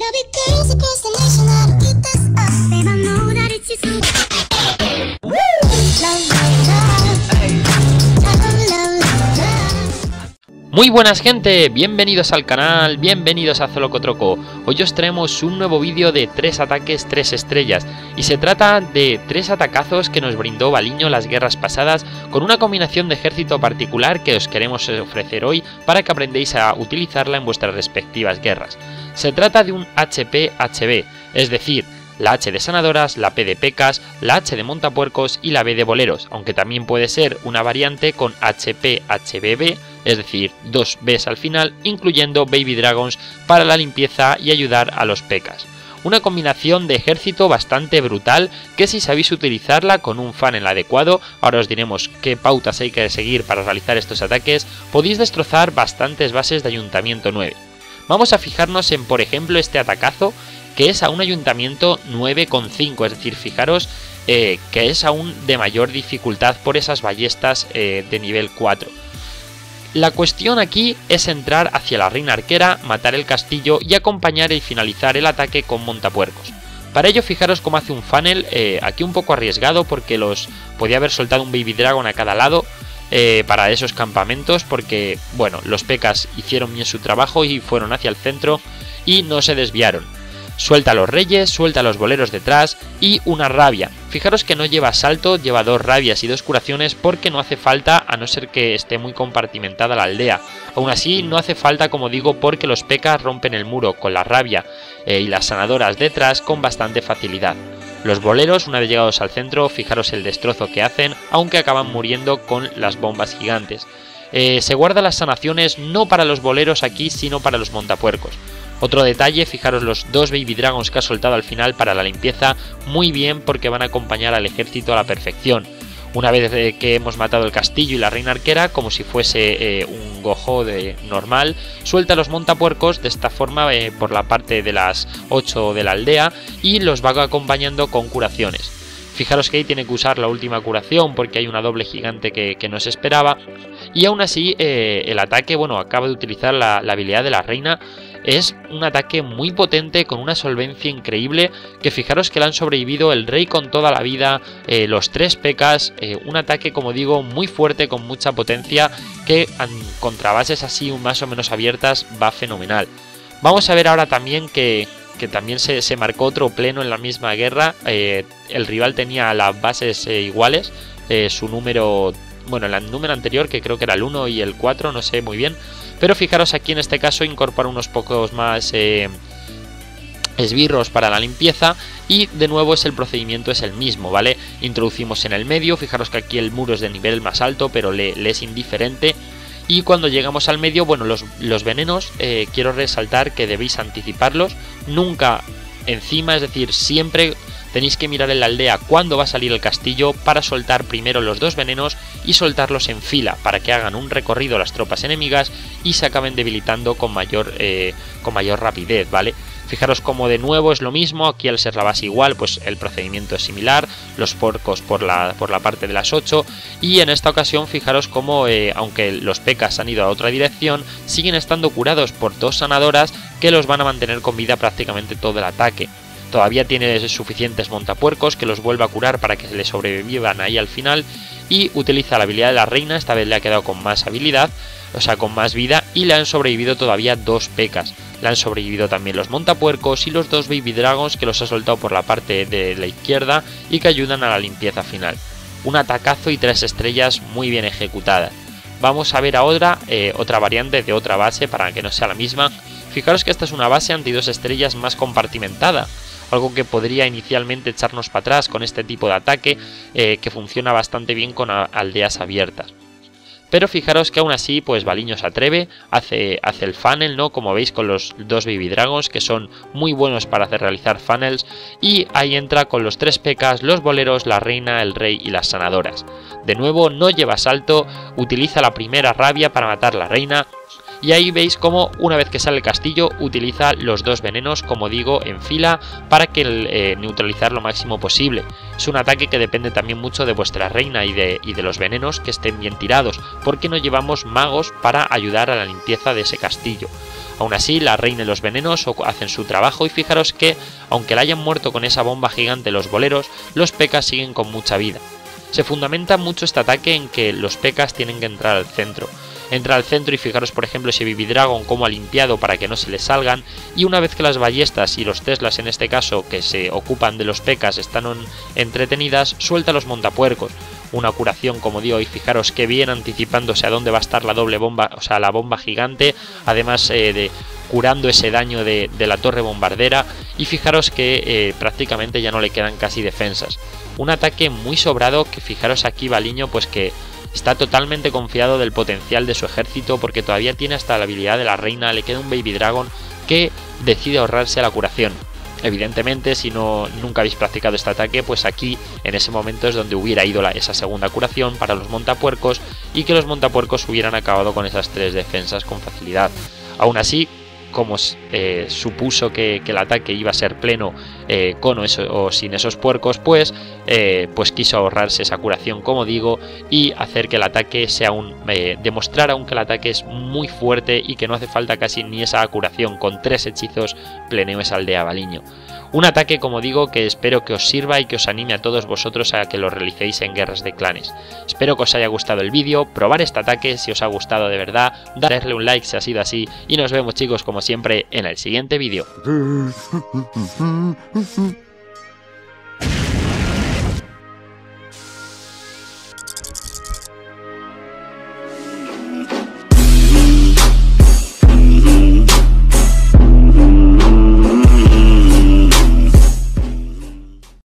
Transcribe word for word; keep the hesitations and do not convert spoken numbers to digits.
Muy buenas gente, bienvenidos al canal, bienvenidos a Zolocotroco. Hoy os traemos un nuevo vídeo de tres ataques, tres estrellas. Y se trata de tres atacazos que nos brindó Baliño las guerras pasadas, con una combinación de ejército particular que os queremos ofrecer hoy para que aprendáis a utilizarla en vuestras respectivas guerras. Se trata de un H P H B, es decir, la H de sanadoras, la P de pecas, la H de montapuercos y la B de boleros, aunque también puede ser una variante con H P H B B, es decir, dos Bs al final, incluyendo Baby Dragons para la limpieza y ayudar a los pecas. Una combinación de ejército bastante brutal que, si sabéis utilizarla con un funnel adecuado, ahora os diremos qué pautas hay que seguir para realizar estos ataques, podéis destrozar bastantes bases de Ayuntamiento nueve. Vamos a fijarnos en, por ejemplo, este atacazo, que es a un Ayuntamiento nueve coma cinco, es decir, fijaros eh, que es aún de mayor dificultad por esas ballestas eh, de nivel cuatro. La cuestión aquí es entrar hacia la reina arquera, matar el castillo y acompañar y finalizar el ataque con montapuercos. Para ello, fijaros cómo hace un funnel, eh, aquí un poco arriesgado porque los podía haber soltado un Baby Dragon a cada lado eh, para esos campamentos, porque bueno, los pecas hicieron bien su trabajo y fueron hacia el centro y no se desviaron. Suelta a los reyes, suelta a los boleros detrás y una rabia. Fijaros que no lleva salto, lleva dos rabias y dos curaciones porque no hace falta, a no ser que esté muy compartimentada la aldea. Aún así no hace falta, como digo, porque los pecas rompen el muro con la rabia eh, y las sanadoras detrás con bastante facilidad. Los boleros, una vez llegados al centro, fijaros el destrozo que hacen, aunque acaban muriendo con las bombas gigantes. Eh, se guardan las sanaciones no para los boleros aquí, sino para los montapuercos. Otro detalle, fijaros los dos Baby Dragons que ha soltado al final para la limpieza, muy bien porque van a acompañar al ejército a la perfección. Una vez que hemos matado el castillo y la reina arquera, como si fuese eh, un gojo de normal, suelta a los montapuercos de esta forma eh, por la parte de las ocho de la aldea y los va acompañando con curaciones. Fijaros que ahí tiene que usar la última curación porque hay una doble gigante que, que no se esperaba. Y aún así eh, el ataque, bueno, acaba de utilizar la, la habilidad de la reina. Es un ataque muy potente con una solvencia increíble, que fijaros que le han sobrevivido el rey con toda la vida, eh, los tres pecas, eh, un ataque, como digo, muy fuerte con mucha potencia que contra bases así más o menos abiertas va fenomenal. Vamos a ver ahora también que, que también se, se marcó otro pleno en la misma guerra, eh, el rival tenía las bases eh, iguales, eh, su número, bueno, el número anterior que creo que era el uno y el cuatro, no sé muy bien. Pero fijaros aquí en este caso incorpora unos pocos más eh, esbirros para la limpieza y de nuevo es el procedimiento es el mismo, ¿vale? Introducimos en el medio, fijaros que aquí el muro es de nivel más alto pero le, le es indiferente. Y cuando llegamos al medio, bueno, los, los venenos eh, quiero resaltar que debéis anticiparlos, nunca encima, es decir, siempre tenéis que mirar en la aldea cuándo va a salir el castillo para soltar primero los dos venenos y soltarlos en fila para que hagan un recorrido las tropas enemigas y se acaben debilitando con mayor, eh, con mayor rapidez, ¿vale? Fijaros como de nuevo es lo mismo, aquí al ser la base igual, pues el procedimiento es similar, los porcos por la, por la parte de las ocho, y en esta ocasión fijaros como, eh, aunque los pecas han ido a otra dirección, siguen estando curados por dos sanadoras que los van a mantener con vida prácticamente todo el ataque. Todavía tiene suficientes montapuercos que los vuelve a curar para que se le sobrevivan ahí al final, y utiliza la habilidad de la reina, esta vez le ha quedado con más habilidad, o sea con más vida, y le han sobrevivido todavía dos pecas. Le han sobrevivido también los montapuercos y los dos Baby Dragons que los ha soltado por la parte de la izquierda y que ayudan a la limpieza final. Un atacazo y tres estrellas muy bien ejecutadas. Vamos a ver ahora eh, otra variante de otra base para que no sea la misma. Fijaros que esta es una base anti dos estrellas más compartimentada, algo que podría inicialmente echarnos para atrás con este tipo de ataque eh, que funciona bastante bien con aldeas abiertas. Pero fijaros que aún así, pues Baliño se atreve, hace, hace el funnel, ¿no? Como veis con los dos Baby Dragons, que son muy buenos para hacer realizar funnels, y ahí entra con los tres pecas, los boleros, la reina, el rey y las sanadoras. De nuevo, no lleva salto, utiliza la primera rabia para matar a la reina, y ahí veis como una vez que sale el castillo utiliza los dos venenos, como digo, en fila para que eh, neutralizar lo máximo posible. Es un ataque que depende también mucho de vuestra reina y de, y de los venenos que estén bien tirados, porque no llevamos magos para ayudar a la limpieza de ese castillo. Aún así, la reina y los venenos hacen su trabajo y fijaros que, aunque la hayan muerto con esa bomba gigante los boleros, los P.E.K.K.A siguen con mucha vida. Se fundamenta mucho este ataque en que los P E K K As tienen que entrar al centro. Entra al centro y fijaros por ejemplo ese Baby Dragon cómo ha limpiado para que no se les salgan, y una vez que las ballestas y los Teslas en este caso que se ocupan de los P E K K As están entretenidas, suelta los montapuercos. Una curación como digo, y fijaros que bien anticipándose a dónde va a estar la doble bomba, o sea la bomba gigante, además eh, de curando ese daño de, de la torre bombardera, y fijaros que eh, prácticamente ya no le quedan casi defensas. Un ataque muy sobrado que fijaros aquí Baliño pues que está totalmente confiado del potencial de su ejército porque todavía tiene hasta la habilidad de la reina, le queda un Baby Dragon que decide ahorrarse la curación. Evidentemente, si no nunca habéis practicado este ataque, pues aquí en ese momento es donde hubiera ido la, esa segunda curación para los montapuercos y que los montapuercos hubieran acabado con esas tres defensas con facilidad. Aún así, como eh, supuso que, que el ataque iba a ser pleno eh, con o, eso, o sin esos puercos, pues, eh, pues quiso ahorrarse esa curación, como digo, y hacer que el ataque sea un eh, demostrar aún que el ataque es muy fuerte y que no hace falta casi ni esa curación. Con tres hechizos pleneo esa aldea Baliño. Un ataque, como digo, que espero que os sirva y que os anime a todos vosotros a que lo realicéis en guerras de clanes. Espero que os haya gustado el vídeo, probar este ataque si os ha gustado de verdad, darle un like si ha sido así y nos vemos chicos como siempre en el siguiente vídeo.